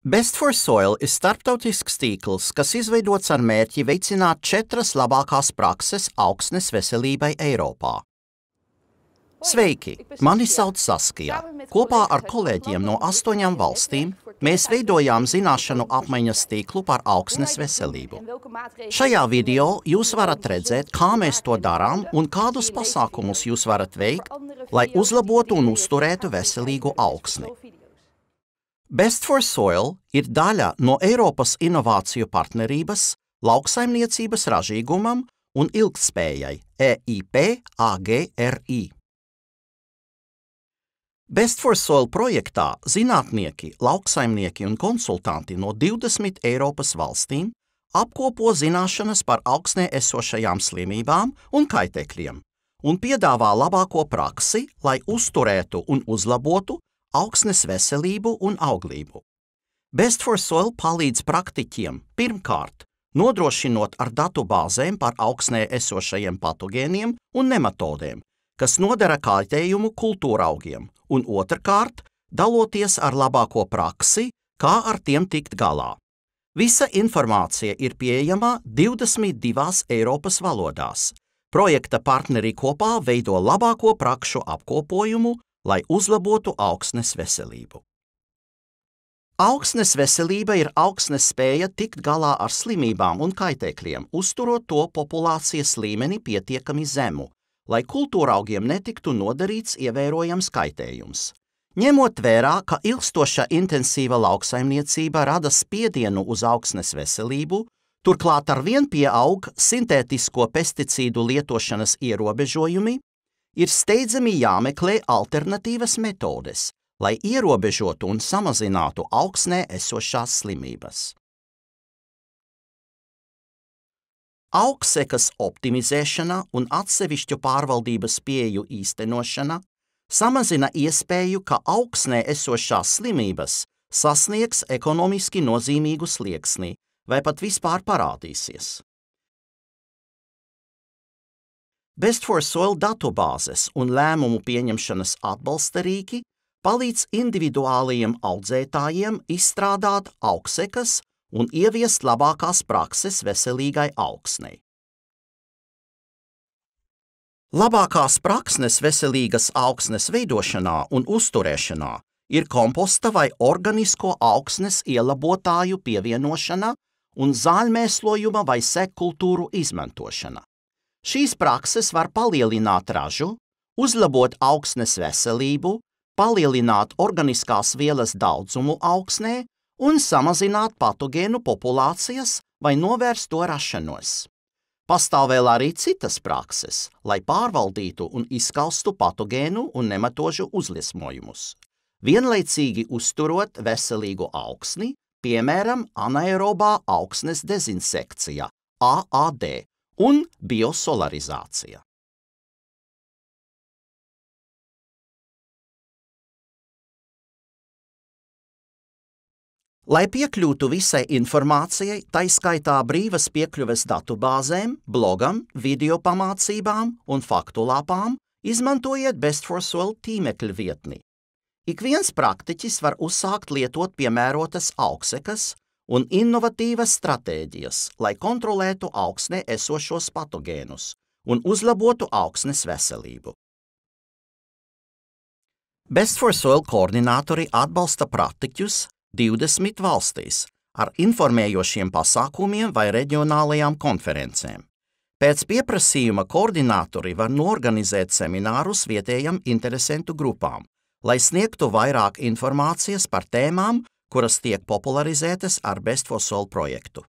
Best4Soil ir starptautisks tīkls, kas izveidots ar mērķi veicināt 4 labākās prakses augsnes veselībai Eiropā. Sveiki! Mani sauc Saskija. Kopā ar kolēģiem no 8 valstīm mēs veidojām zināšanu apmaiņas tīklu par augsnes veselību. Šajā video jūs varat redzēt, kā mēs to darām un kādus pasākumus jūs varat veikt, lai uzlabotu un uzturētu veselīgu augsni. Best4Soil ir daļa no Eiropas inovāciju partnerības lauksaimniecības ražīgumam un ilgtspējai EIP-AGRI. Best4Soil projektā zinātnieki, lauksaimnieki un konsultanti no 20 Eiropas valstīm apkopo zināšanas par augsnē esošajām slimībām un kaitēkļiem un piedāvā labāko praksi, lai uzturētu un uzlabotu augsnes veselību un auglību. Best4Soil palīdz praktiķiem pirmkārt nodrošinot ar datu bāzēm par augsnē esošajiem patogēniem un nematodēm, kas nodara kaitējumu kultūraugiem, un otrkārt daloties ar labāko praksi, kā ar tiem tikt galā. Visa informācija ir pieejama 22 Eiropas valodās. Projekta partneri kopā veido labāko prakšu apkopojumu, lai uzlabotu augsnes veselību. Augsnes veselība ir augsnes spēja tikt galā ar slimībām un kaitēkļiem, uzturot to populācijas līmeni pietiekami zemu, lai kultūraugiem netiktu nodarīts ievērojams kaitējums. Ņemot vērā, ka ilgstoša intensīva lauksaimniecība rada spiedienu uz augsnes veselību, turklāt arvien pieaug sintētisko pesticīdu lietošanas ierobežojumi, ir steidzami jāmeklē alternatīvas metodes, lai ierobežotu un samazinātu augsnē esošās slimības. Augsekas optimizēšana un atsevišķu pārvaldības pieeju īstenošana samazina iespēju, ka augsnē esošās slimības sasniegs ekonomiski nozīmīgu slieksni vai pat vispār parādīsies. Best4Soil datubāzes un lēmumu pieņemšanas atbalsta rīki palīdz individuālajiem audzētājiem izstrādāt augsekas un ieviest labākās prakses veselīgai augsnei. Labākās praksnes veselīgas augsnes veidošanā un uzturēšanā ir komposta vai organisko augsnes ielabotāju pievienošana un zāļmēslojuma vai sekkultūru izmantošana. Šīs prakses var palielināt ražu, uzlabot augsnes veselību, palielināt organiskās vielas daudzumu augsnē un samazināt patogēnu populācijas vai novērst to rašanos. Pastāv vēl arī citas prakses, lai pārvaldītu un izskaustu patogēnu un nematožu uzliesmojumus, vienlaicīgi uzturot veselīgu augsni, piemēram, anaerobā augsnes dezinsekcija, AAD, un biosolarizācija. Lai piekļūtu visai informācijai, taiskaitā brīvas piekļuves datubāzēm, blogam, video pamācībām un faktu lapām, izmantojiet Best4Soil tīmekļa vietni. Ik viens praktiķis var uzsākt lietot piemērotas augsekas un inovatīvas stratēģijas, lai kontrolētu augsnē esošos patogēnus un uzlabotu augsnes veselību. Best4Soil koordinātori atbalsta praktiķus 20 valstīs ar informējošiem pasākumiem vai reģionālajām konferencēm. Pēc pieprasījuma koordinātori var norganizēt seminārus vietējām interesentu grupām, lai sniegtu vairāk informācijas par tēmām, kuras tiek popularizētas ar Best4Soil projektu.